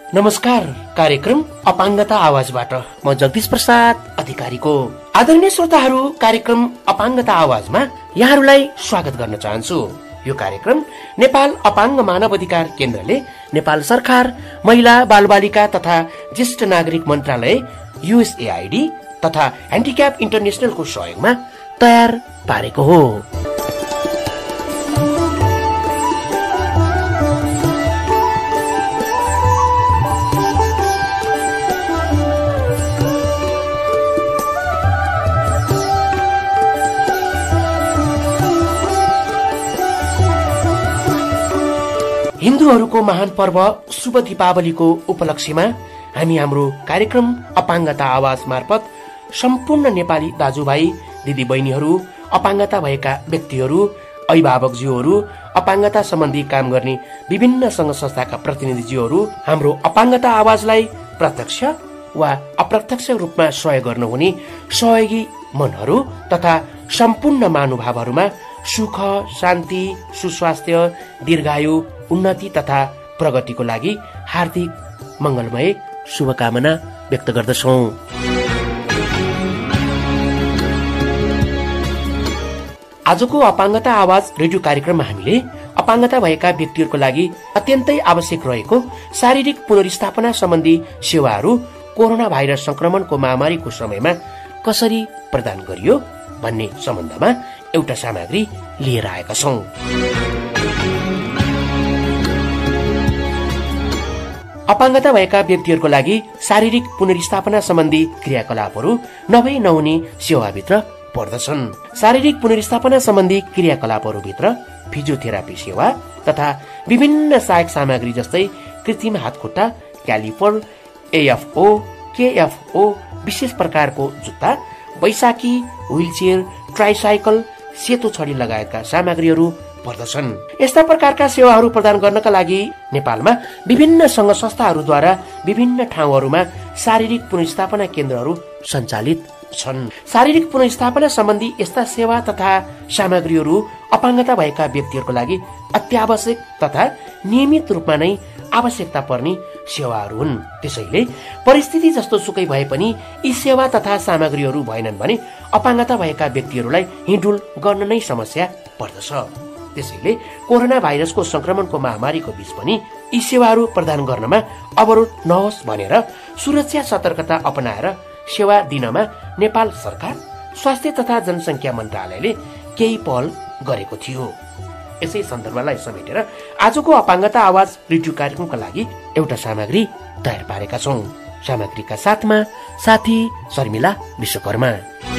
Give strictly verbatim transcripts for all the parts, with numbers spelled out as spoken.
नमस्कार। कार्यक्रम अपाङ्गता आवाजबाट म जगदीश प्रसाद अधिकारीको आदरणीय श्रोताहरू, कार्यक्रम अपाङ्गता आवाजमा यहाँहरूलाई स्वागत गर्न चाहन्छु। यो कार्यक्रम नेपाल अपाङ्ग मानव अधिकार केन्द्रले नेपाल सरकार, महिला बालबालिका तथा ज्येष्ठ नागरिक मन्त्रालय, युएसएआइडी तथा ह्यान्डिक्याप इन्टरनेसनलको सहयोगमा तयार पारेको हो। हिन्दूहरूको महान पर्व शुभ दीपावलीको उपलक्ष्यमा हामी हाम्रो कार्यक्रम अपाङ्गता आवाज मार्फत सम्पूर्ण नेपाली दाजुभाइ दिदी बहिनीहरू, अपाङ्गता भएका व्यक्तिहरू, अभिभावकज्यूहरू, अपाङ्गता सम्बन्धी काम गर्ने विभिन्न संघ संस्थाका प्रतिनिधिज्यूहरू हाम्रो अपाङ्गता आवाजलाई प्रत्यक्ष वा अप्रत्यक्ष रूपमा सहयोग गर्नुहुने सहयोगी मनहरू तथा सम्पूर्ण महानुभावहरूमा सुख, शान्ति, सुस्वास्थ्य, दीर्घायु, उन्नति तथा प्रगतिको लागि हार्दिक मंगलमय शुभकामना व्यक्त गर्दछौं। आजको अपाङ्गता आवाज रेडियो कार्यक्रममा हामीले अपाङ्गता भएका व्यक्तिहरूको लागि अत्यन्तै आवश्यक रहेको शारीरिक पुनर्स्थापना सम्बन्धी सेवाहरू कोरोना भाइरस संक्रमणको महामारीको समयमा कसरी प्रदान गरियो भन्ने सम्बन्धमा एउटा सामग्री लिएर आएका छौं। अपाङ्गता भएका व्यक्तिहरूको लागि शारीरिक पुनर्स्थापना सम्बन्धी क्रियाकलापहरू नभई नहुने सेवाभित्र पर्दछन्। शारीरिक पुनर्स्थापना सम्बन्धी क्रियाकलापहरूभित्र फिजियोथेरापी सेवा तथा विभिन्न सहायक सामग्री जस्तै कृत्रिम हातखुट्टा, क्यालिपर, एएफओ, केएफओ, विशेष प्रकारको जुत्ता, बैशाखी, व्हीलचेयर, ट्राइसाइकल, सेतो छडी लगायतका सामग्रीहरू पर्दछन्। यस्ता प्रकारका सेवाहरू प्रदान गर्नका लागि नेपालमा विभिन्न संघ संस्थाहरूद्वारा विभिन्न ठाउँहरूमा शारीरिक पुनर्स्थापना केन्द्रहरू सञ्चालित छन्। शारीरिक पुनर्स्थापना सम्बन्धी यस्ता सेवा तथा सामग्रीहरू अपाङ्गता भएका व्यक्तिहरूको लागि अत्यावश्यक तथा नियमित रूपमा नै आवश्यकता पर्ने सेवाहरू हुन्। त्यसैले परिस्थिति जस्तो सुकै भए पनि यी सेवा तथा सामग्रीहरू भएनन् भने अपाङ्गता भएका व्यक्तिहरूलाई हिँडुल गर्न नै समस्या पर्दछ। त्यसैले कोरोना भाइरसको संक्रमणको महामारीको बीच पनि यी सेवाहरू प्रदान गर्नमा अवरोध नहोस् भनेर सुरक्षा सतर्कता अपनाएर सेवा दिनमा नेपाल सरकार, स्वास्थ्य तथा जनसंख्या मन्त्रालयले केही पहल गरेको थियो। यसै सन्दर्भलाई समेटेर आजको अपाङ्गता आवाज रेडियो कार्यक्रमका लागि एउटा सामग्री तयार पारेका छौं। सामग्रीका साथमा साथी शर्मिला विश्वकर्मा।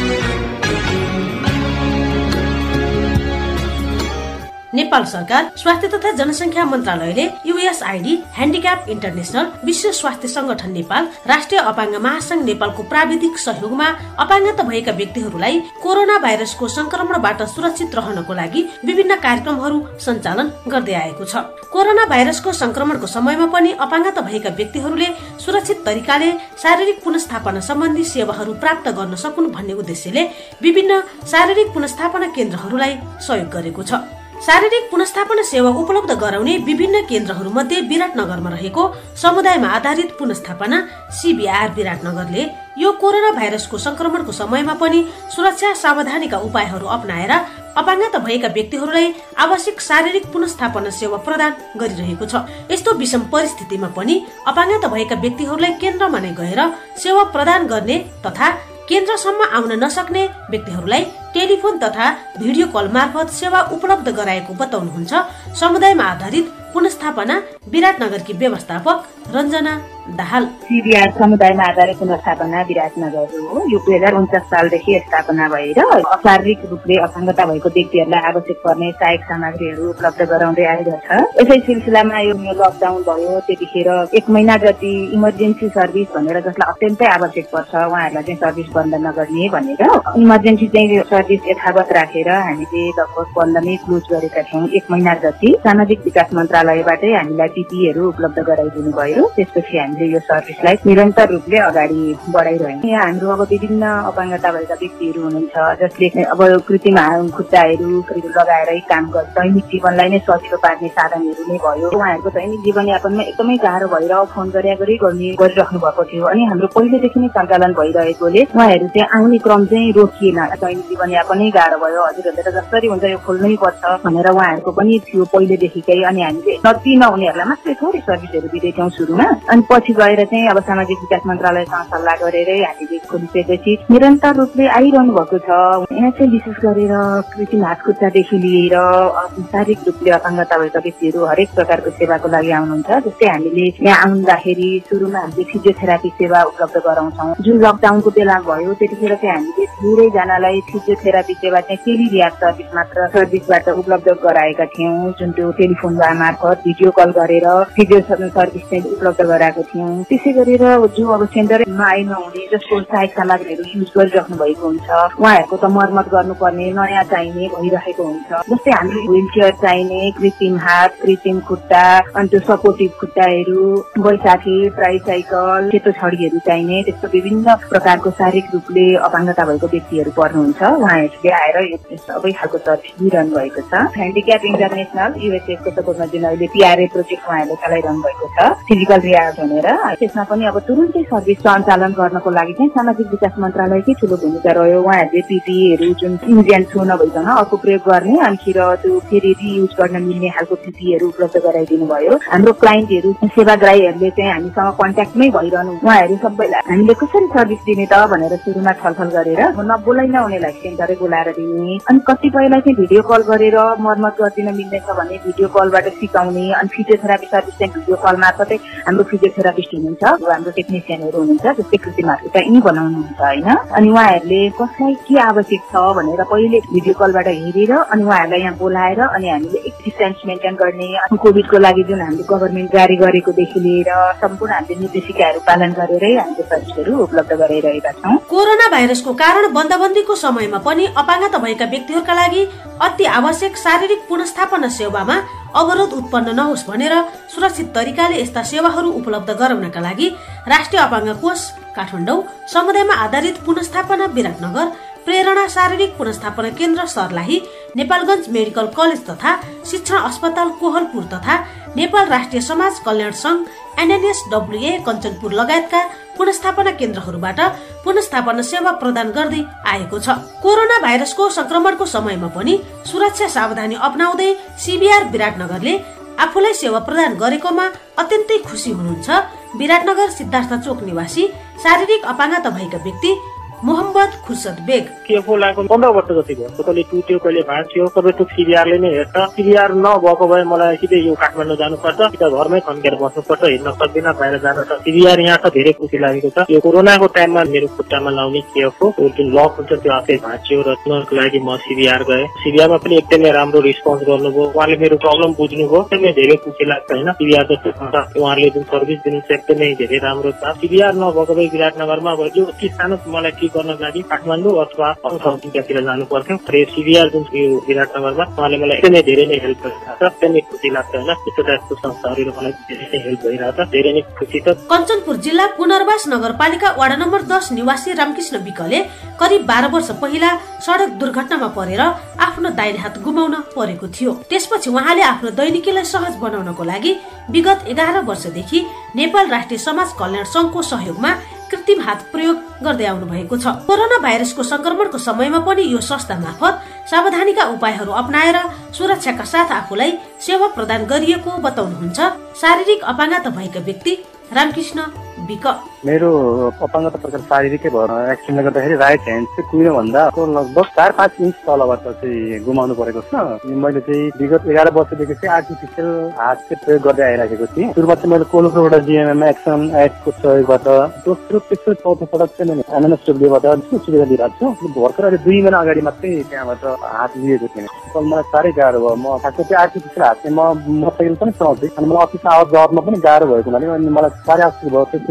नेपाल सरकार, स्वास्थ्य तथा जनसंख्या मन्त्रालयले युएसआइडी, ह्यान्डिक्याप इन्टरनेसनल, विश्व स्वास्थ्य संगठन नेपाल, राष्ट्रिय अपाङ्ग महासंघ नेपालको प्राविधिक सहयोगमा अपाङ्गता भएका व्यक्तिहरूलाई कोरोना भाइरसको संक्रमणबाट सुरक्षित रहनको लागि विभिन्न कार्यक्रमहरू सञ्चालन गर्दै आएको छ। कोरोना भाइरसको संक्रमणको समयमा पनि अपाङ्गता भएका व्यक्तिहरूले सुरक्षित तरिकाले शारीरिक पुनर्स्थापना सम्बन्धी सेवाहरू प्राप्त गर्न सकुन् भन्ने उद्देश्यले विभिन्न शारीरिक पुनर्स्थापना केन्द्रहरूलाई सहयोग गरेको छ। शारीरिक पुनर्स्थापना सेवा उपलब्ध गराउने विभिन्न केन्द्रहरू मध्ये विराटनगरमा रहेको समुदायमा आधारित पुनर्स्थापना सीबीआर विराटनगरले यो कोरोना भाइरसको संक्रमणको समयमा पनि सुरक्षा सावधानीका उपायहरू अपनाएर अपाङ्गता भएका व्यक्तिहरूलाई आवश्यक शारीरिक पुनर्स्थापना सेवा प्रदान गरिरहेको छ। यस्तो विषम परिस्थितिमा पनि अपाङ्गता भएका व्यक्तिहरूलाई केन्द्रमा नै गएर सेवा प्रदान गर्ने तथा केन्द्रसम्म आउन नसक्ने व्यक्तिहरूलाई टेलिफोन तथा भिडियो कल मार्फत सेवा उपलब्ध गराएको बताउनुहुन्छ समुदायमा आधारित पुनर्स्थापना विराटनगरकी व्यवस्थापक रञ्जना दाहाल। सीबीआर समुदायमा आधारित पुनर्स्थापना विराटनगर हो। यो दुई हजार उन्चास सालदेखि स्थापना भएर शारीरिक रूपले अपाङ्गता भएको व्यक्तिहरूलाई आवश्यक पर्ने सहायक सामग्रीहरू उपलब्ध गराउँदै आएको छ। यसै सिलसिलामा यो लकडाउन भयो, त्यतिखेर एक महिना जति इमर्जेन्सी सर्भिस भनेर जसलाई अत्यन्तै आवश्यक पर्छ उहाँहरूलाई चाहिँ सर्भिस बन्द नगर्ने भनेर इमर्जेन्सी चाहिँ सर्भिस यथावत राखेर हामीले लगभग बन्द नै क्लोज गरेका थियौँ। एक महिना जति सामाजिक विकास मन्त्रालयबाटै हामीलाई पिपीहरू उपलब्ध गराइदिनु भयो। त्यसपछि हामीले यो सर्भिसलाई निरन्तर रूपले अगाडि बढाइरहेको। यहाँ हाम्रो अब विभिन्न अपाङ्गता भएका व्यक्तिहरू हुनुहुन्छ जसले अब कृत्रिम खुट्टाहरू लगाएरै काम गर्छ। दैनिक जीवनलाई नै सजिलो पार्ने साधनहरू नै भयो। उहाँहरूको दैनिक जीवनयापनमा एकदमै गाह्रो भएर फोन गरे गरी गर्ने गरिराख्नु भएको थियो अनि हाम्रो पहिलेदेखि नै सञ्चालन भइरहेकोले उहाँहरू चाहिँ आउने क्रम चाहिँ रोकिएन। दैनिक जीवनयापनै गाह्रो भयो, हजुरहरूले त जसरी हुन्छ यो खोल्नै पर्छ भनेर उहाँहरूको पनि थियो पहिलेदेखिकै। अनि हामीले नदी नहुनेहरूलाई मात्रै थोरै सर्भिसहरू दिँदैथ्यौँ सुरुमा, अनि पछि गएर चाहिँ अब सामाजिक विकास मन्त्रालयसँग सल्लाह गरेरै हामीले खोलिसकेपछि निरन्तर रूपले आइरहनु भएको छ। यहाँ चाहिँ विशेष गरेर कृत्रिम हात खुट्टादेखि लिएर शारीरिक रूपले अपाङ्गता भएका व्यक्तिहरू हरेक प्रकारको सेवाको लागि आउनुहुन्छ। जस्तै हामीले यहाँ आउँदाखेरि सुरुमा हामीले फिजियोथेरापी सेवा उपलब्ध गराउँछौँ। जुन लकडाउनको बेला भयो त्यतिखेर चाहिँ हामीले धेरैजनालाई फिजियोथेरापी सेवा चाहिँ टेलिरियाब सर्भिस मात्र सर्भिसबाट उपलब्ध गराएका थियौँ, जुन त्यो टेलिफोन मार्फत भिडियो कल गरेर फिजियो सर्भिस चाहिँ उपलब्ध गराएको थियौँ। त्यसै गरेर जो अब सेन्टरमा आइ नहुने जसको सहायक सामग्रीहरू युज गरिराख्नु भएको हुन्छ उहाँहरूको त मर्मत गर्नुपर्ने नयाँ चाहिने भइरहेको हुन्छ। जस्तै हामीले व्हिल चेयर चाहिने, कृत्रिम हात, कृत्रिम खुट्टा, अनि त्यो सपोर्टिभ खुट्टाहरू, बैसाखी, ट्राइसाइकल, सेतो छडीहरू चाहिने, त्यस्तो विभिन्न प्रकारको शारीरिक रूपले अपाङ्गता भएको व्यक्तिहरू पर्नुहुन्छ। उहाँहरूले आएर यो सबै खालको सर्भिस दिइरहनु भएको छ। ह्यान्डिक्याप इन्टरनेसनल युएसएको सपोर्टमा जुन अहिले पिआरए प्रोजेक्ट उहाँहरूले चलाइरहनु भएको छ फिजिकल रियाज भनेर, त्यसमा पनि अब तुरुन्तै सर्भिस सञ्चालन गर्नको लागि चाहिँ सामाजिक विकास मन्त्रालयकै ठुलो भूमिका रह्यो। उहाँहरूले पिपिईहरू जुन युज एन्ड थ्रो नभइकन अर्को प्रयोग गर्ने अनि त्यो फेरि रियुज गर्न मिल्ने खालको पिपिईहरू उपलब्ध गराइदिनु भयो। हाम्रो क्लाइन्टहरू सेवाग्राहीहरूले चाहिँ हामीसँग कन्ट्याक्टमै भइरहनु, उहाँहरू सबैलाई हामीले कसरी सर्भिस दिने त भनेर सुरुमा छलफल गरेर नबोलाइ नहुनेलाई सेन्टरै बोलाएर दिने, अनि कतिपयलाई चाहिँ भिडियो कल गरेर मर्मत गरिदिन मिल्नेछ भने भिडियो कलबाट सिकाउने, अनि फिजियोथेरापी सर्भिस चाहिँ भिडियो कल मार्फतै हाम्रो फिजियोथेरापिस्ट हुनुहुन्छ, हाम्रो टेक्निसियनहरू हुनुहुन्छ जस्तै कृत्रिमहरू चाहिँ यिनी बनाउनुहुन्छ होइन। अनि उहाँहरूले कसलाई के आवश्यक छ भनेर पहिले भिडियो कलबाट हेरेर अनि उहाँहरूलाई यहाँ बोलाएर अनि हामीले एक डिस्टेन्स मेन्टेन गर्ने, कोभिडको लागि जुन हामीले गभर्मेन्ट जारी गरेकोदेखि लिएर सम्पूर्ण हामीले निर्देशिकाहरू पालन गरेरै हामीले सर्भिसहरू उपलब्ध गराइरहेका छौँ। कोरोना भाइरसको कारण बन्दबन्दीको समयमा पनि अपाङ्गता भएका व्यक्तिहरूका लागि अति आवश्यक शारीरिक पुनर्स्थापना सेवामा अवरोध उत्पन्न नहोस् भनेर सुरक्षित तरिकाले यस्ता सेवाहरू उपलब्ध गराउनका लागि राष्ट्रिय अपाङ्ग कोष काठमाडौँ, समुदायमा आधारित पुनर्स्थापना विराटनगर, प्रेरणा शारीरिक पुनर्स्थापना केन्द्र सर्लाही, नेपालगञ्ज मेडिकल कलेज तथा शिक्षण अस्पताल कोहलपुर तथा नेपाल राष्ट्रिय समाज कल्याण संघ एनएनएसडब्ल्युए कञ्चनपुर लगायतका पुनर्स्थापना केन्द्रहरूबाट पुनर्स्थापना सेवा प्रदान गर्दै आएको छ। कोरोना भाइरसको संक्रमणको समयमा पनि सुरक्षा सावधानी अपनाउँदै सीबीआर विराटनगरले आफूलाई सेवा प्रदान गरेकोमा अत्यन्तै खुसी हुनुहुन्छ विराटनगर सिद्धार्थ चोक निवासी शारीरिक अपाङ्गता भएका व्यक्ति मोहम्मद खुर्सद बेग। केको लागु पन्ध्र वर्ष जति भयो, कहिले टुट्यो कहिले भाँच्यो, सबै टुक सिबिआरले नै हेर्छ। सिबिआर नभएको भए मलाई सिधै यो काठमाडौँ जानुपर्छ कि त घरमै थन्केर बस्नुपर्छ, हिँड्न सक्दिन, बाहिर जान सक्छ। सिबिआर यहाँ त धेरै खुसी लागेको छ। यो कोरोनाको टाइममा मेरो खुट्टामा लाउने केको जुन लक हुन्छ त्यो आफै भाँच्यो र त्यसको लागि म सिबिआर गएँ। सिबिआरमा पनि एकदमै राम्रो रिस्पोन्स गर्नुभयो, उहाँले मेरो प्रब्लम बुझ्नुभयो, एकदमै धेरै खुसी लाग्छ होइन। सिबिआर जस्तो उहाँले जुन सर्भिस दिनुहुन्छ एकदमै धेरै राम्रो छ। सिबिआर नभएको भए विराटनगरमा अब यो अति सानो मलाई गर्नको लागि काठमाडौँ अथवा अरू ठाउँतिर जानु पर्थ्यो। सिबिआर जुन यो विराटनगरमा उहाँले मलाई एकदमै धेरै नै हेल्प गरिरहेको छ, एकदमै खुसी लाग्छ होइन। त्यस्तो टाइपको संस्थाहरू मलाई धेरै नै हेल्प भइरहेको छ, धेरै नै खुसी छ। कञ्चनपुर जिल्ला पुनर्वास नगरपालिका वार्ड नम्बर दस निवासी रामकृष्ण विकले करिब बाह्र वर्ष पहिला सड़क दुर्घटनामा परेर आफ्नो दाहिने हात गुमाउन परेको थियो। त्यसपछि उहाँले आफ्नो दैनिकीलाई सहज बनाउनको लागि विगत एघार वर्षदेखि नेपाल राष्ट्रिय समाज कल्याण संघको सहयोगमा कृत्रिम हात प्रयोग गर्दै आउनु भएको छ। कोरोना भाइरसको संक्रमणको समयमा पनि यो संस्था मार्फत सावधानीका उपायहरू अपनाएर सुरक्षाका साथ आफूलाई सेवा प्रदान गरिएको बताउनुहुन्छ शारीरिक अपाङ्गता भएका व्यक्ति रामकृष्ण विक। मेरो अपाङ्गता प्रकार शारीरिकै भएर एक्सिडेन्टले गर्दाखेरि राइट ह्यान्ड चाहिँ कुहिनु भन्दा लगभग चार पाँच इन्च तलबाट चाहिँ गुमाउनु परेको छ। मैले चाहिँ विगत एघार वर्षदेखि चाहिँ आर्टिफिसियल हात चाहिँ प्रयोग गर्दै आइरहेको थिएँ। सुरुमा चाहिँ मैले कोलकाताबाट जिएमएम एक्सन एडको सहयोगबाट, दोस्रो तेस्रो चौथो पटक चाहिँ मैले एनएनएसडब्ल्यूबाट सुविधा दिइरहेको छु। भर्खर अहिले दुई महिना अगाडि मात्रै त्यहाँबाट हात लिएको थिएँ। मलाई साह्रै गाह्रो भयो। म खासमा चाहिँ आर्टिफिसियल हात चाहिँ म मोटरसाइकल पनि चलाउँथेँ अनि मलाई अफिसमा आवाज जवाबमा पनि गाह्रो भएको हुनाले अनि मलाई साह्रै आवश्यक भयो। त्यसपछि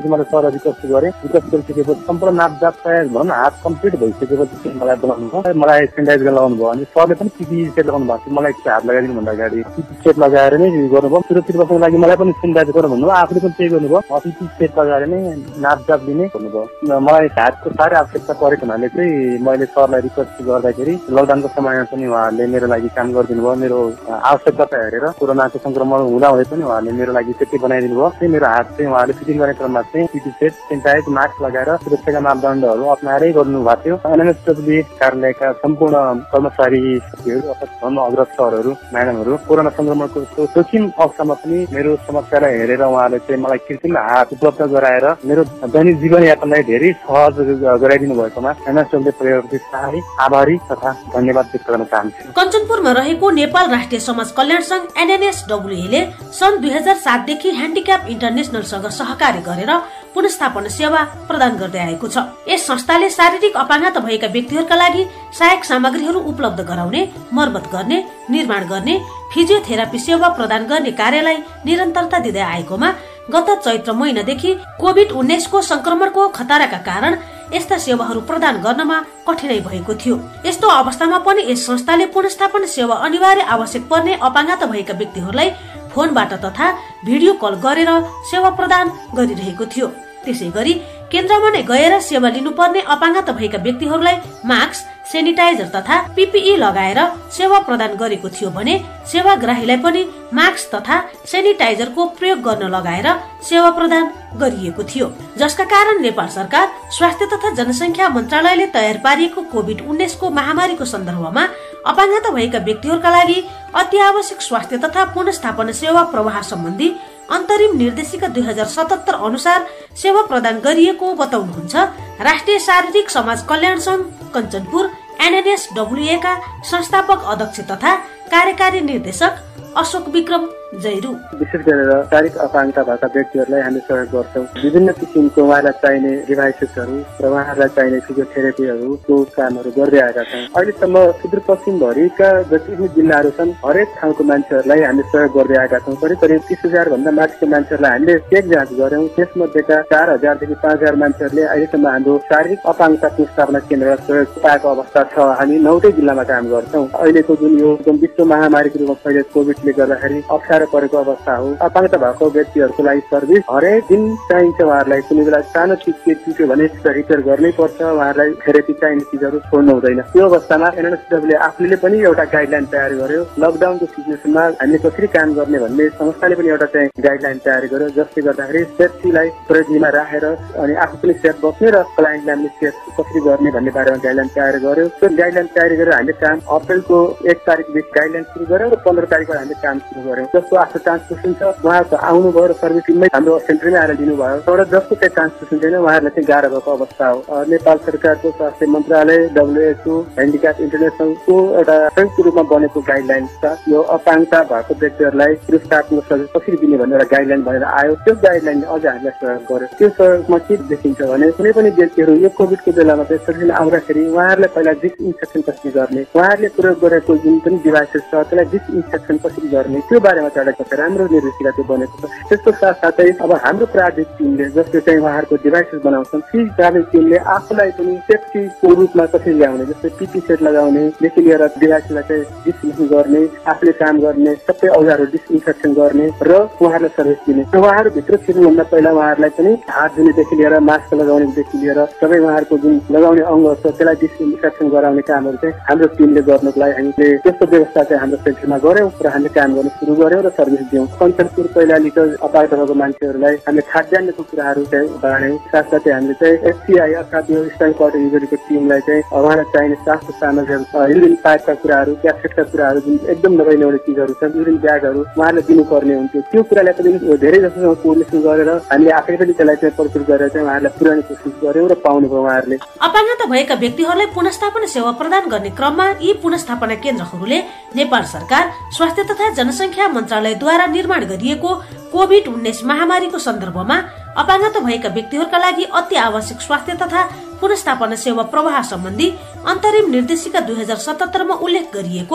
मैले सर रिक्वेस्ट गरेँ। रिक्वेस्ट गरिसकेपछि सम्पूर्ण नापजाप तयार भनौँ न हात कम्प्लिट भइसकेपछि मलाई बोलाउनु भयो, मलाई सेनिटाइज गर्न लगाउनु भयो। अनि सरले पनि पिपी सेट लगाउनु भएको थियो, मलाई हात लगाइदिनु भन्दा अगाडि पिपी सेट लगाएर नै गर्नुभयो। सुरक्षित बस्नको लागि मलाई पनि सेनिटाइज गर्नु भन्नुभयो, आफूले पनि त्यही गर्नुभयो। पिपी सेट लगाएर नै नापजाप दिने भन्नुभयो। मलाई हातको साह्रै आवश्यकता परेको हुनाले चाहिँ मैले सरलाई रिक्वेस्ट गर्दाखेरि लकडाउनको समयमा पनि उहाँहरूले मेरो लागि काम गरिदिनु भयो। मेरो आवश्यकता हेरेर कोरोनाको संक्रमण हुँदा हुँदै पनि उहाँहरूले मेरो लागि सेफ्टी बनाइदिनु भयो। त्यही मेरो हात चाहिँ उहाँले फिटिङ गर्ने क्रममा चाहिँ पिपी सेट, सेनिटाइज, मास्क लगाएर सुरक्षाका मापदण्डहरू अप्नाएरै गर्नु भएको थियो। एनएमएसडब्ल्यू कार्यालयका सम्पूर्ण कर्मचारी अथवा अग्रज सरहरू, म्याडमहरू कोरोना संक्रमणको जोखिम अवस्थामा पनि मेरो समस्यालाई हेरेर उहाँले चाहिँ मलाई कृत्रिम हात उपलब्ध गराएर मेरो दैनिक जीवनयापनलाई धेरै सहज गराइदिनु भएकोमा एनएमएसडब्ल्यू परिवारप्रति साह्रै आभारी तथा धन्यवाद व्यक्त गर्न चाहन्छु। कञ्चनपुरमा रहेको नेपाल राष्ट्रिय समाज कल्याण संघ एनएनएसडब्ल्यूले सन् दुई हजार सातदेखि ह्यान्डिक्याप इन्टरनेसनलसँग सहकार्य गरेर पुनर्स्थापना सेवा प्रदान गर्दै आएको छ। यस संस्थाले शारीरिक अपाङ्गता भएका व्यक्तिहरूका लागि सहायक सामग्रीहरू उपलब्ध गराउने, मर्मत गर्ने, निर्माण गर्ने, फिजियोथेरापी सेवा प्रदान गर्ने कार्यलाई निरन्तरता दिँदै आएकोमा गत चैत्र महिनादेखि कोभिड उन्नाइसको संक्रमणको खतराका कारण यस्ता सेवाहरू प्रदान गर्नमा कठिनाई भएको थियो। यस्तो अवस्थामा पनि यस संस्थाले पुनर्स्थापना सेवा अनिवार्य आवश्यक पर्ने अपाङ्गता भएका व्यक्तिहरूलाई फोनबाट तथा भिडियो कल गरेर सेवा प्रदान गरिरहेको थियो। त्यसै गरी केन्द्रमा नै गएर सेवा लिनुपर्ने अपाङ्गता भएका व्यक्तिहरूलाई मास्क, सेनिटाइजर तथा पीपीई लगाएर सेवा प्रदान गरेको थियो भने सेवाग्राहीलाई पनि मास्क तथा सेनिटाइजरको प्रयोग गर्न लगाएर सेवा प्रदान गरिएको थियो, जसका कारण नेपाल सरकार स्वास्थ्य तथा जनसंख्या मन्त्रालयले तयार पारिएको कोभिड उन्नाइसको महामारीको सन्दर्भमा अपाङ्गता भएका व्यक्तिहरूका लागि अति आवश्यक स्वास्थ्य तथा पुनर्स्थापना सेवा प्रवाह सम्बन्धी अन्तरिम निर्देशिका दुई हजार सतहत्तर अनुसार सेवा प्रदान गरिएको बताउनुहुन्छ राष्ट्रिय शारीरिक समाज कल्याण संघ कञ्चनपुर एनएनएसडब्ल्यूए का संस्थापक अध्यक्ष तथा कार्यकारी निर्देशक अशोक विक्रम जैरू। विशेष गरेर शारीरिक अपाङ्गता भएका व्यक्तिहरूलाई हामी सहयोग गर्छौँ। विभिन्न किसिमको उहाँलाई चाहिने डिभाइसेसहरू र उहाँहरूलाई चाहिने फिजियोथेरापीहरूको कामहरू गर्दै आएका छौँ। अहिलेसम्म सुदूरपश्चिमभरिका जति पनि जिल्लाहरू छन् हरेक ठाउँको मान्छेहरूलाई हामी सहयोग गर्दै आएका छौँ। करिब करिब तिस हजार भन्दा माथिको मान्छेहरूलाई हामीले चेक जाँच गर्यौँ। त्यसमध्येका चार हजारदेखि पाँच हजार मान्छेहरूले अहिलेसम्म हाम्रो शारीरिक अपाङ्गता पुनर्स्थापना केन्द्रमा सहयोग पाएको अवस्था छ। हामी नौटै जिल्लामा काम गर्छौँ। अहिलेको जुन यो विश्व महामारीको रूपमा फैलिएको कोभिडले गर्दाखेरि अप्ठ्यारो परेको अवस्था हो। अपाङ्गता भएको व्यक्तिहरूको लागि सर्भिस हरेक दिन चाहिन्छ। उहाँहरूलाई कुनै बेला सानो चिज के चुक्यो भने रिपेयर गर्नै पर्छ। उहाँहरूलाई थेरेपी चाहिने चिजहरू छोड्नु हुँदैन। त्यो अवस्थामा एनएनएसडब्ल्यूले आफूले पनि एउटा गाइडलाइन तयार गर्यो। लकडाउनको सिचुएसनमा हामीले कसरी काम गर्ने भन्ने संस्थाले पनि एउटा चाहिँ गाइडलाइन तयार गर्यो, जसले गर्दाखेरि सेफ्टीलाई प्रयोगमा राखेर अनि आफू पनि सेफ बस्ने र क्लाइन्टलाई पनि सेफ कसरी गर्ने भन्ने बारेमा गाइडलाइन तयार गर्यो। त्यो गाइडलाइन तयार गरेर हामीले काम अप्रेलको एक तारिकदेखि गाइडलाइन सुरु गर्यो र पन्ध्र तारिकबाट हामीले काम सुरु गर्यौँ। जसको आफ्नो ट्रान्सपोर्टेसन छ उहाँहरूको आउनुभयो र सर्भिस टिममै हाम्रो सेन्टरमै आएर दिनुभयो। एउटा जसको चाहिँ ट्रान्सपोर्टेसन छैन उहाँहरूलाई चाहिँ गाह्रो भएको अवस्था हो। नेपाल सरकारको स्वास्थ्य मन्त्रालय, डब्लुएचओ, ह्यान्डिक्याप इन्टरनेसनलको एउटा संयुक्त रूपमा बनेको गाइडलाइन छ। यो अपाङ्गता भएको व्यक्तिहरूलाई पुनर्स्थापना सर्भिस कसरी दिने भन्ने एउटा गाइडलाइन भनेर आयो। त्यो गाइडलाइनले अझ हामीलाई सहयोग गर्यो। त्यो सहयोगमा के देखिन्छ भने कुनै पनि व्यक्तिहरू यो कोभिडको बेलामा चाहिँ सर्भिसमा आउँदाखेरि उहाँहरूलाई पहिला डिसइन्फेक्सन कसरी गर्ने, उहाँहरूले प्रयोग गरेको जुन पनि डिभाइसेस छ त्यसलाई डिसइन्फेक्सन कसरी गर्ने, त्यो बारेमा चाहिँ एउटा राम्रो निर्देशिका त्यो बनेको छ। त्यसको साथसाथै अब हाम्रो प्राविधिक टिमले जसले चाहिँ उहाँहरूको डिभाइसेस बनाउँछन् ती प्राविधिक टिमले आफूलाई पनि सेफ्टीको रूपमा कसरी ल्याउने, जस्तै पिपी सेट लगाउनेदेखि लिएर डिभाइसलाई चाहिँ डिसइन्फेक्सन गर्ने, आफूले काम गर्ने सबै औजारहरू डिसइन्फेक्सन गर्ने र उहाँहरूलाई सर्भिस दिने। उहाँहरूभित्र छिर्नुभन्दा पहिला उहाँहरूलाई पनि हात धुनेदेखि लिएर मास्क लगाउनेदेखि लिएर सबै उहाँहरूको जुन लगाउने अङ्ग छ त्यसलाई डिसइन्फेक्सन गराउने कामहरू चाहिँ हाम्रो टिमले गर्नको लागि हामीले त्यस्तो व्यवस्था चाहिँ हाम्रो सेन्टरमा गऱ्यौँ र हामीले काम गर्न सुरु गर्यौँ र सर्भिस दियौँ। कञ्चनपुर कैलालीको अपाङ्गता भएको मान्छेहरूलाई हामीले खाद्यान्नको कुराहरू चाहिँ बाँड्यौँ। साथसाथै हामीले चाहिँ एससिआई अर्थात् यो स्टाइल कोअर्डिनेटरको टिमलाई चाहिँ उहाँलाई चाहिने स्वास्थ्य सामग्रीहरू, युरिन पाइपका कुराहरू, क्यासेटका कुराहरू जुन एकदम नभइने चिजहरू छन्, युरिन ब्यागहरू उहाँले दिनुपर्ने हुन्थ्यो। त्यो कुरालाई पनि धेरै जसो कोर्डिनेसन गरेर हामीले आफै पनि त्यसलाई चाहिँ प्रस्तुत गरेर चाहिँ उहाँहरूलाई पुर्याउने कोसिस गर्यौँ र पाउनुभयो उहाँहरूले। अपाङ्गता भएका व्यक्तिहरूलाई पुनर्स्थापना सेवा प्रदान गर्ने क्रममा यी पुनर्स्थापना केन्द्रहरूले नेपाल सरकार स्वास्थ्य तथा जनसंख्या मन्त्रालयद्वारा निर्माण गरिएको कोभिड उन्नाइस महामारीको सन्दर्भमा अपाङ्गता भएका व्यक्तिहरूका लागि अति आवश्यक स्वास्थ्य तथा पुनर्स्थापना सेवा प्रवाह सम्बन्धी अन्तरिम निर्देशिका दुई हजार सतहत्तरमा उल्लेख गरिएको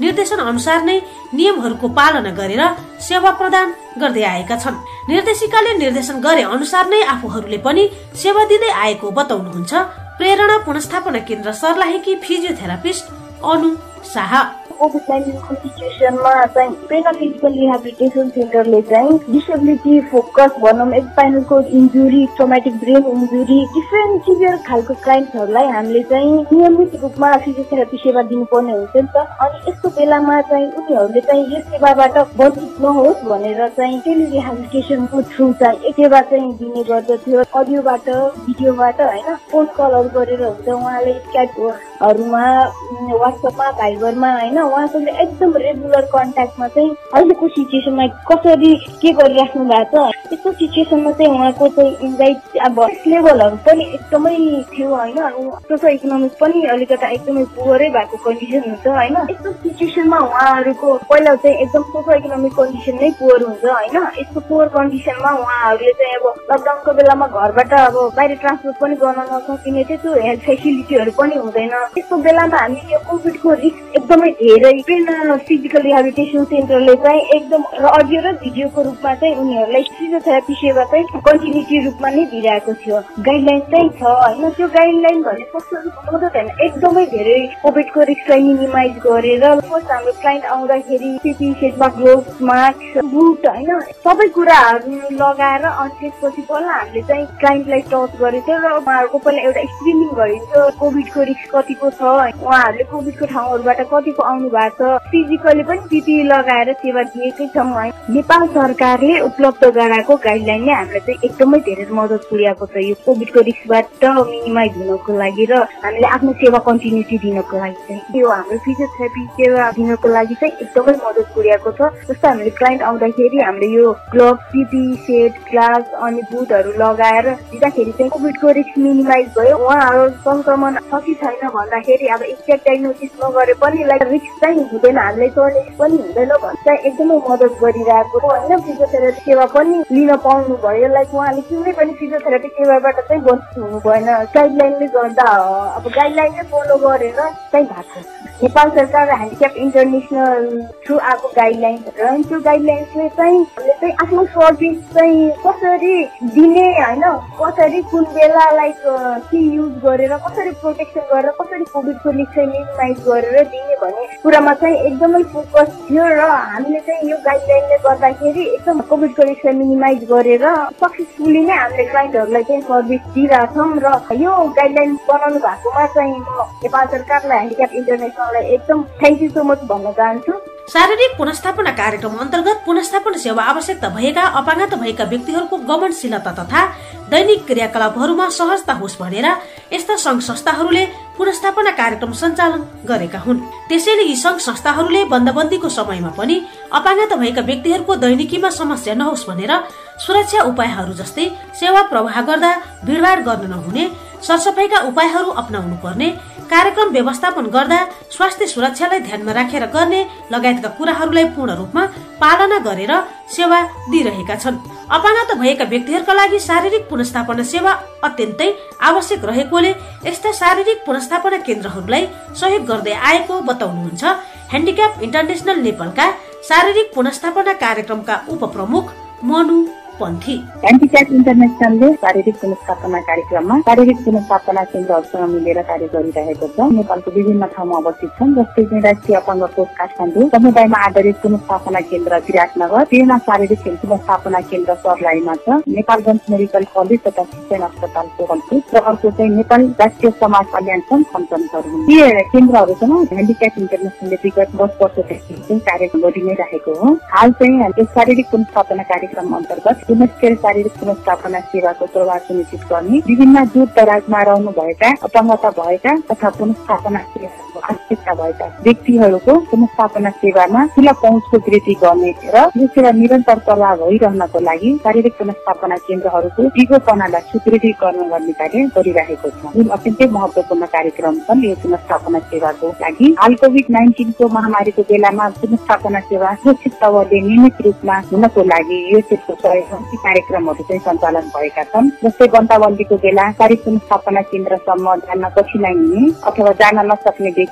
निर्देशन अनुसार नै नियमहरूको पालना गरेर सेवा प्रदान गर्दै आएका छन्। निर्देशिकाले निर्देशन गरे अनुसार नै आफूहरूले पनि सेवा दिँदै आएको बताउनुहुन्छ प्रेरणा पुनर्स्थापना केन्द्र सर्लाहीकी फिजियोथेरापिस्ट अनु शाह। कोभिड नाइन्टिनको सिचुएसनमा चाहिँ प्रेरणा फिजिकल रिहेबिलिटेसन सेन्टरले चाहिँ डिसेबिलिटी फोकस भनौँ spinal cord injury traumatic brain injury different severe खालको क्लाइन्टहरूलाई हामीले चाहिँ नियमित रूपमा फिजियोथेरापी सेवा दिनुपर्ने हुन्छ नि त। अनि यस्तो बेलामा चाहिँ उनीहरूले चाहिँ यो सेवाबाट वञ्चित नहोस् भनेर चाहिँ टेली रिहेबिलिटेसनको थ्रु चाहिँ एक सेवा चाहिँ दिने गर्दथ्यो। अडियोबाट भिडियोबाट होइन फोन कलहरू गरेर हुन्छ, उहाँले स्काइपहरूमा वाट्सएपमा भाइबरमा होइन उहाँहरूले एकदम रेगुलर कन्ट्याक्टमा चाहिँ अहिलेको सिचुएसनमा कसरी के गरिराख्नु भएको छ त्यस्तो सिचुएसनमा चाहिँ उहाँको चाहिँ एन्जाइटी अब लेभलहरू पनि एकदमै थियो होइन। सोसो इकोनोमिक पनि अलिकता एकदमै पुवरै भएको कन्डिसन हुन्छ होइन। यस्तो सिचुएसनमा उहाँहरूको पहिला चाहिँ एकदम सोसो इकोनोमिक कन्डिसन नै पुवर हुन्छ होइन। यस्तो पुवर कन्डिसनमा उहाँहरूले चाहिँ अब लकडाउनको बेलामा घरबाट अब बाहिर ट्रान्सपोर्ट पनि गर्न नसकिने थियो, त्यो हेल्थ फेसिलिटीहरू पनि हुँदैन। यस्तो बेलामा हामी यो कोभिडको रिस्क एकदमै धेरै प्रेरणा फिजिकल रिहेबिलिटेसन सेन्टरले चाहिँ एकदम अडियो र भिडियोको रूपमा चाहिँ उनीहरूलाई फिजियोथेरापी सेवा चाहिँ कन्टिन्युटी रूपमा नै दिइरहेको थियो। गाइडलाइन चाहिँ छ होइन, त्यो गाइडलाइन भने कस्तो मद्दत होइन एकदमै धेरै कोभिडको रिस्कलाई मिनिमाइज गरेर फर्स्ट हाम्रो क्लाइन्ट आउँदाखेरि पिपी सेटमा ग्लोभ्स मास्क बुट होइन सबै कुराहरू लगाएर अनि त्यसपछि पहिला हामीले चाहिँ क्लाइन्टलाई टच गरेको थियो र उहाँहरूको पहिला एउटा स्क्रिनिङ गरिन्थ्यो कोभिडको रिस्क कतिको छ, उहाँहरूले कोभिडको ठाउँहरूबाट कतिको आउनु भएको छ, फिजिकली पनि पिपी लगाएर सेवा दिएकै छौँ है। नेपाल सरकारले उपलब्ध गराएको गाइडलाइनले हामीलाई चाहिँ एकदमै धेरै मद्दत पुर्याएको छ यो कोभिडको रिस्कबाट मिनिमाइज हुनको लागि र हामीले आफ्नो सेवा कन्टिन्युटी दिनको लागि चाहिँ यो हाम्रो फिजियोथेरापी सेवा दिनको लागि चाहिँ एकदमै मद्दत पुर्याएको छ। जस्तो हामीले क्लाइन्ट आउँदाखेरि हामीले यो ग्लोभ पिपी सेट ग्लास अनि बुटहरू लगाएर दिँदाखेरि चाहिँ कोभिडको रिस्क मिनिमाइज भयो। उहाँहरू संक्रमण छ कि छैन भन्दाखेरि अब एक्ज्याक्ट डायग्नोसिस नगरे पनि लाइक रिस्क चाहिँ हुँदैन, हामीलाई टर्नेट पनि हुँदैन भन्छ एकदमै मद्दत गरिरहेको होइन। फिजियोथेरापी सेवा पनि लिन पाउनु भयो, लाइक उहाँले कुनै पनि फिजियोथेरापी सेवाबाट चाहिँ वञ्चित हुनु भएन। गाइडलाइनले गर्दा अब गाइडलाइनले फलो गरेर चाहिँ भएको नेपाल सरकार र ह्यान्डिक्याप इन्टरनेसनल थ्रु आएको गाइडलाइन र त्यो गाइडलाइन्सले चाहिँ हामीले चाहिँ आफ्नो सर्भिस चाहिँ कसरी दिने होइन, कसरी कुन बेला लाइक के युज गरेर कसरी प्रोटेक्सन गरेर कसरी कोभिडको रिस्क चाहिँ मिनिमाइज गरेर दिने भन्ने कुरामा चाहिँ एकदमै फोकस थियो र हामीले चाहिँ यो गाइडलाइनले गर्दाखेरि एकदम कोभिडको रिस्कलाई मिनिमाइज गरेर सक्सेसफुली नै हामीले क्लाइन्टहरूलाई चाहिँ सर्भिस दिइरहेछौँ र यो गाइडलाइन बनाउनु भएकोमा चाहिँ म नेपाल सरकारलाई ह्यान्डिक्याप इन्टरनेसनललाई एकदम थ्याङ्क यू सो मच भन्न चाहन्छु। शारीरिक पुनर्स्थापना कार्यक्रम अन्तर्गत पुनर्स्थापना सेवा आवश्यकता भएका अपाङ्गता भएका व्यक्तिहरूको गमनशीलता तथा दैनिक क्रियाकलापहरूमा सहजता होस् भनेर यस्ता संघ संस्थाहरूले पुनर्स्थापना कार्यक्रम सञ्चालन गरेका हुन्। त्यसैले यी संघ संस्थाहरूले बन्दबन्दीको समयमा पनि अपाङ्गता भएका व्यक्तिहरूको दैनिकीमा समस्या नहोस् भनेर सुरक्षा उपायहरू जस्तै सेवा प्रवाह गर्दा भिडभाड गर्न नहुने, सरसफाइका उपायहरू अपनाउनु पर्ने, कार्यक्रम व्यवस्थापन गर्दा स्वास्थ्य सुरक्षालाई ध्यानमा राखेर गर्ने लगायतका कुराहरूलाई पूर्ण रूपमा पालना गरेर सेवा दिइरहेका छन्। अपाङ्गता भएका व्यक्तिहरूका लागि शारीरिक पुनर्स्थापना सेवा अत्यन्तै आवश्यक रहेकोले यस्ता शारीरिक पुनर्स्थापना केन्द्रहरूलाई सहयोग गर्दै आएको बताउनुहुन्छ ह्यान्डिक्याप इन्टरनेसनल नेपालका शारीरिक पुनर्स्थापना कार्यक्रमका उपप्रमुख मनु पन्थी। ह्यान्डिक्याप इन्टरनेसनलले शारीरिक पुनर्स्थापना कार्यक्रममा शारीरिक पुनर्स्थापना केन्द्रहरूसँग मिलेर कार्य गरिरहेको छ। नेपालको विभिन्न ठाउँमा अवस्थित छन्, जस्तै चाहिँ राष्ट्रिय अपाङ्ग कोष काठमाडौँ, समुदायमा आधारित पुनर्स्थापना केन्द्र विराटनगर, प्रेरणा शारीरिक पुनर्स्थापना केन्द्र सर्लाहीमा छ, नेपालगञ्ज मेडिकल कलेज तथा शिक्षण अस्पताल कोहलपुर र अर्को चाहिँ नेपाल राष्ट्रिय समाज कल्याण सङ्घ सञ्चालनहरू हुन्। यी केन्द्रहरूसँग ह्यान्डिक्याप इन्टरनेसनलले विगत दस वर्षदेखि कार्य गरि नै रहेको हो। हाल चाहिँ शारीरिक पुनर्स्थापना कार्यक्रम अन्तर्गत पुनश्चर्य शारीरिक पुनर्स्थापना सेवाको प्रभाव सुनिश्चित गर्ने, विभिन्न दूर दराजमा रहनुभएका अपाङ्गता भएका तथा पुनर्स्थापना सेवाको आवश्यकता भएका व्यक्तिहरूको पुनर्स्थापना सेवामा ठूला पहुँचको वृद्धि गर्ने र यो सेवा निरन्तर प्रभाव भइरहनको लागि शारीरिक पुनर्स्थापना केन्द्रहरूको दिगोपनालाई सुदृढीकरण गर्ने कार्य गरिरहेको छ, जुन अत्यन्तै महत्वपूर्ण कार्यक्रम छन्। यो पुनर्स्थापना सेवाको लागि हाल कोभिड नाइन्टिनको महामारीको बेलामा पुनर्स्थापना सेवा सुरक्षित तवरले नियमित रूपमा हुनको लागि यो क्षेत्रको सहयोग कार्यक्रमहरू चाहिँ सञ्चालन भएका छन्। जस्तै बन्दाबन्दीको बेला शारीरिक पुनर्स्थापना केन्द्रसम्म जान कठिनाइ हुने अथवा जान नसक्ने व्यक्ति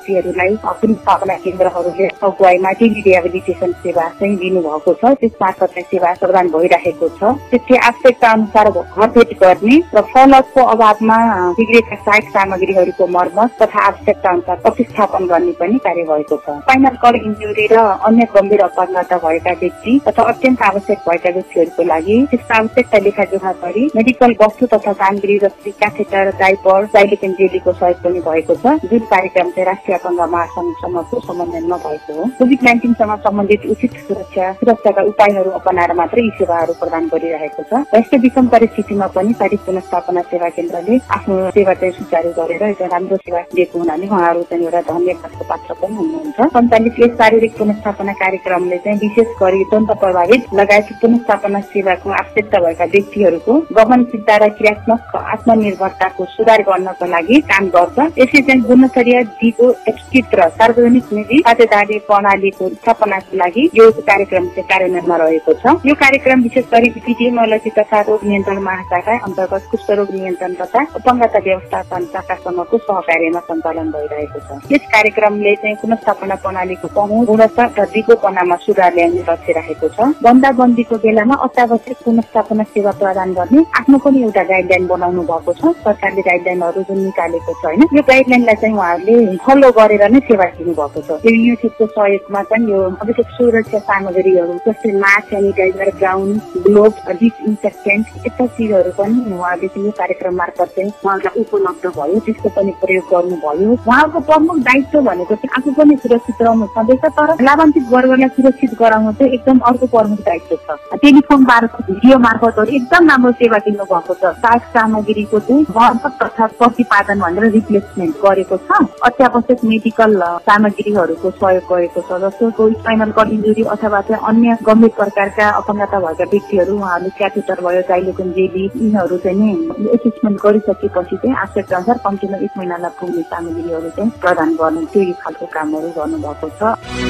व्यक्तिहरूलाई पुनर्स्थापना केन्द्रहरूले अगुवाईमा टेली रिहेबिलिटेसन सेवा चाहिँ दिनुभएको छ। त्यस मार्फत सेवा प्रदान भइरहेको छ। त्यसले आवश्यकता अनुसार घरभेट गर्ने र फलोअपको अभावमा बिग्रेका सहायक सामग्रीहरूको मर्मत तथा आवश्यकता अनुसार प्रतिस्थापन गर्ने पनि कार्य भएको छ। स्पाइनल कर्ड इन्जुरी र अन्य गम्भीर अपाङ्गता भएका व्यक्ति तथा अत्यन्त आवश्यक भएका व्यक्तिहरूको लागि त्यस्ता आवश्यकता लेखाजोखा गरी मेडिकल वस्तु तथा सामग्री जस्तै क्याथेटर, डाइपर, जाइलेसन जेलीको सहयोग पनि भएको छ, जुन कार्यक्रम चाहिँ राष्ट्रिय अपाङ्ग महासंघसँगको समन्वयमा भएको हो। कोभिड नाइन्टिनसँग सम्बन्धित उचित सुरक्षा सुरक्षाका उपायहरू अपनाएर मात्रै यी सेवाहरू प्रदान गरिरहेको छ। यस्तो विषम परिस्थितिमा पनि शारीरिक पुनर्स्थापना सेवा केन्द्रले आफ्नो सेवा चाहिँ सुचारू गरेर एउटा राम्रो सेवा दिएको हुनाले उहाँहरू चाहिँ एउटा धन्यवादको पात्र पनि हुनुहुन्छ। सञ्चालित यस शारीरिक पुनर्स्थापना कार्यक्रमले चाहिँ विशेष गरी दन्त प्रभावित लगायत पुनर्स्थापना सेवाको आवश्यकता भएका व्यक्तिहरूको गमनशीलता र क्रियात्मक आत्मनिर्भरताको सुधार गर्नको लागि काम गर्छ। यसले चाहिँ गुणस्तरीय दिगो एकीकृत र सार्वजनिक निधि खातेदारी प्रणालीको स्थापनाको लागि यो कार्यक्रम चाहिँ कार्यान्वयनमा रहेको छ। यो कार्यक्रम विशेष गरी एपिडेमियोलोजी तथा रोग नियन्त्रण महाशाखा अन्तर्गत कुष्ठ रोग नियन्त्रण तथा अपाङ्गता व्यवस्थापन शाखासँगको सहकार्यमा सञ्चालन भइरहेको छ। यस कार्यक्रमले चाहिँ पुनर्स्थापना प्रणालीको पहुँच, गुणस्तर र दिगोपनामा सुधार ल्याउने लक्ष्य राखेको छ। बन्दाबन्दीको बेलामा अत्यावश्यक पुनर्स्थापना सेवा प्रदान गर्ने आफ्नो पनि एउटा गाइडलाइन बनाउनु भएको छ। सरकारले गाइडलाइनहरू जुन निकालेको छ होइन, यो गाइडलाइनलाई चाहिँ उहाँहरूले फलो गरेर नै सेवा दिनु भएको छ। यो युनिसेफको सहयोगमा चाहिँ यो आवश्यक सुरक्षा सामग्रीहरू जस्तै mask, sanitizer, gown, glove, disinfectant यस्ता चिजहरू पनि उहाँहरूले चाहिँ यो कार्यक्रम मार्फत चाहिँ उहाँहरूलाई उपलब्ध भयो, त्यसको पनि प्रयोग गर्नुभयो। उहाँको प्रमुख दायित्व भनेको चाहिँ आफू पनि सुरक्षित रहनु छँदैछ, तर लाभान्वित वर्गलाई सुरक्षित गराउनु चाहिँ एकदम अर्को प्रमुख दायित्व छ। टेलिफोन मार्फत, भिडियो मार्फतहरू एकदम राम्रो सेवा दिनु भएको छ। सहायक सामग्रीको चाहिँ मर्मत तथा प्रतिपादन भनेर रिप्लेसमेन्ट गरेको छ। अत्यावश्यक मेडिकल सामग्रीहरूको सहयोग गरेको छ, जस्तो स्पाइनल कर्ड इन्जुरी अथवा चाहिँ अन्य गम्भीर प्रकारका अपाङ्गता भएका व्यक्तिहरू उहाँहरूले क्याथेटर भयो, जाइलेसन जेली यिनीहरू चाहिँ एसेसमेन्ट गरिसकेपछि चाहिँ आवश्यकता अनुसार कम्तीमा एक महिनालाई पुग्ने सामग्रीहरू चाहिँ प्रदान गर्ने त्यही खालको कामहरू गर्नुभएको छ।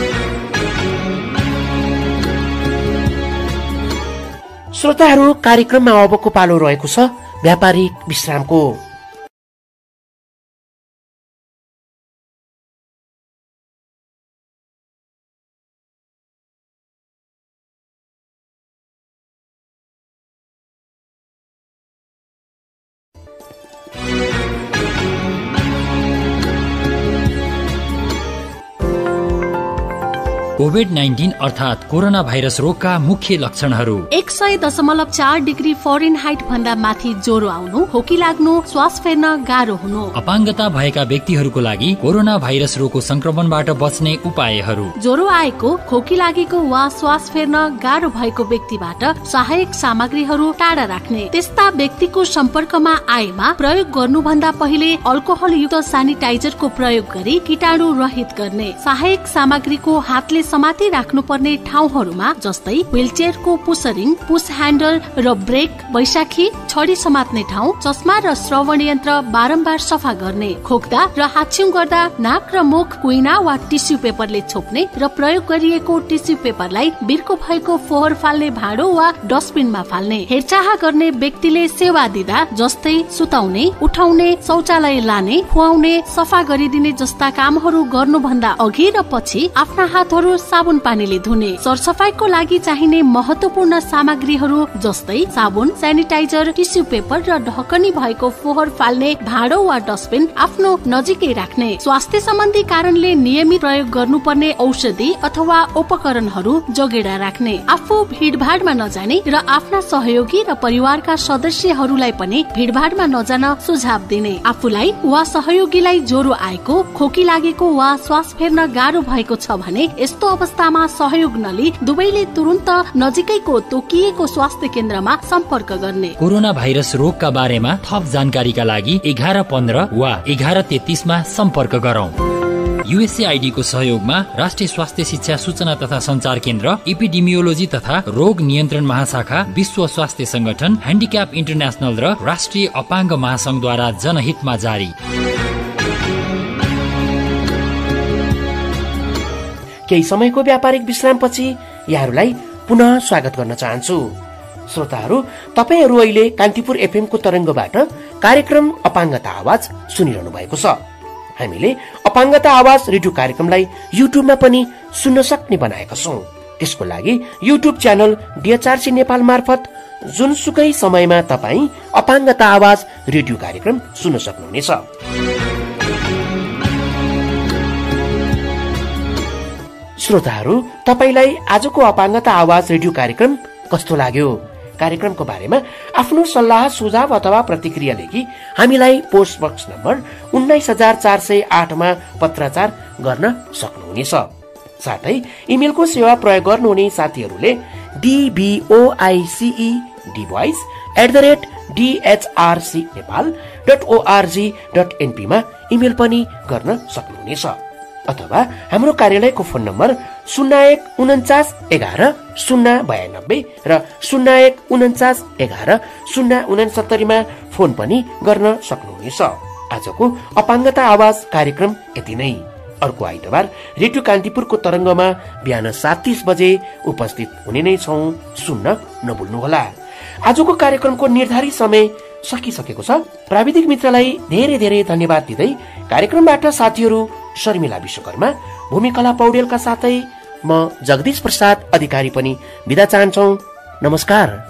श्रोताहरू, कार्यक्रममा अबको पालो रहेको छ व्यापारिक विश्रामको। कोभिड नाइन्टीन अर्थात कोरोना भाइरस रोगका मुख्य लक्षणहरू: एक सय दशमलव चार डिग्री फरेनहाइट भन्दा माथि ज्वरो आउनु, खोकी लाग्नु, श्वास फेर्न गाह्रो हुनु। अपाङ्गता भएका व्यक्तिहरूको लागि कोरोना भाइरस रोगको संक्रमणबाट बच्ने उपायहरू: ज्वरो आएको, खोकी लागेको वा श्वास फेर्न गाह्रो भएको व्यक्तिबाट सहायक सामग्रीहरू टाढा राख्ने। त्यस्ता व्यक्तिको सम्पर्कमा आएमा प्रयोग गर्नुभन्दा पहिले अल्कोहल युक्त सानिटाइजरको प्रयोग गरी कीटाणु रहित गर्ने। सहायक सामग्रीको हातले समाति राख्नुपर्ने ठाउँहरूमा जस्तै व्हीलचेयरको पुसरिङ, पुस ह्यान्डल र ब्रेक, बैशाखी, छडी समात्ने ठाउँ, चस्मा र श्रवण यन्त्र बारम्बार सफा गर्ने। खोक्दा र हाच्छिउँ गर्दा नाक र मुख कुइना वा टिस्यु पेपरले छोप्ने र प्रयोग गरिएको टिस्यु पेपरलाई बिर्को भएको फोहोर फाल्ने भाँडो वा डस्टबिनमा फाल्ने। हेरचाह गर्ने व्यक्तिले सेवा दिँदा जस्तै सुताउने, उठाउने, शौचालय लाने, खुवाउने, सफा गरिदिने जस्ता कामहरू गर्नुभन्दा अघि र पछि आफ्ना हातहरू साबुन पानीले धुने। सरसफाइको लागि चाहिने महत्वपूर्ण सामग्रीहरू जस्तै साबुन, सेनिटाइजर, टिस्यु पेपर र ढकनी भएको फोहोर फाल्ने भाँडो वा डस्टबिन आफ्नो नजिकै राख्ने। स्वास्थ्य सम्बन्धी कारणले नियमित प्रयोग गर्नुपर्ने औषधि अथवा उपकरणहरू जोगेडा राख्ने। आफू भिडभाडमा नजाने र आफ्ना सहयोगी र परिवारका सदस्यहरूलाई पनि भिडभाडमा नजान सुझाव दिने। आफूलाई वा सहयोगीलाई ज्वरो आएको, खोकी लागेको वा श्वास फेर्न गाह्रो भएको छ भने यस्तो अवस्थामा सहयोग नलिई दुवैले तुरुन्त नजिकैको तोकिएको स्वास्थ्य केन्द्रमा सम्पर्क गर्ने। कोरोना भाइरस रोगका बारेमा थप जानकारीका लागि एघार पन्ध्र वा एघार तेत्तीसमा सम्पर्क गरौं। युएसएआईडी को सहयोगमा राष्ट्रिय स्वास्थ्य शिक्षा सूचना तथा संचार केन्द्र, एपिडेमियोलोजी तथा रोग नियन्त्रण महाशाखा, विश्व स्वास्थ्य संगठन, ह्यान्डिक्याप इन्टरनेशनल र राष्ट्रिय अपाङ्ग महासंघद्वारा जनहितमा जारी। केही समयको व्यापारिक विश्रामपछि यहाँहरूलाई पुनः स्वागत गर्न चाहन्छु। श्रोताहरू, तपाईहरू अहिले कान्तिपुर एफएम को तरंगबाट कार्यक्रम अपाङ्गता आवाज सुनिरहनु भएको छ। हामीले अपाङ्गता आवाज रेडियो कार्यक्रमलाई युट्युबमा पनि सुन्न सक्ने बनाएका छौं। त्यसको लागि युट्युब च्यानल डिएचआरसी नेपाल मार्फत जुनसुकै समयमा तपाईँ अपाङ्गता आवाज रेडियो कार्यक्रम सुन्न सक्नुहुनेछ। श्रोताहरू, तपाईलाई आजको अपाङ्गता आवाज रेडियो कार्यक्रम कस्तो लाग्यो? कार्यक्रमको बारेमा आफ्नो सल्लाह सुझाव अथवा प्रतिक्रिया लेखी हामीलाई पोस्ट बक्स नम्बर उन्नाइस हजार चार सय आठमा पत्राचार गर्न सक्नुहुनेछ। साथै इमेलको सेवा प्रयोग गर्नुहुने साथीहरूले डिबिओआइसिई डिभोइस at the rate DHRC Nepal dot ORG dot एनपीमा इमेल पनि गर्न सक्नुहुनेछ। अथवा हाम्रो कार्यालयको फोन नम्बर शून्य एक उन्चास एघार शून्य बयानब्बे र शून्य एक उन्चास एघार शून्य उनसत्तरीमा फोन पनि गर्न सक्नुहुनेछ। आजको अपाङ्गता आवाज कार्यक्रम यति नै। अर्को आइतबार रेडियो कान्तिपुरको तरङ्गमा बिहान सात तीस बजे उपस्थित हुने नै छौं, सुन्न नभुल्नुहोला। आजको कार्यक्रमको निर्धारित समय सकिसकेको छ। प्राविधिक मित्रलाई धेरै धेरै धन्यवाद दिँदै कार्यक्रमबाट साथीहरू शर्मिला विश्वकर्मा, भूमिकला पौडेलका साथै म जगदीश प्रसाद अधिकारी पनि बिदा चाहन्छौ। नमस्कार।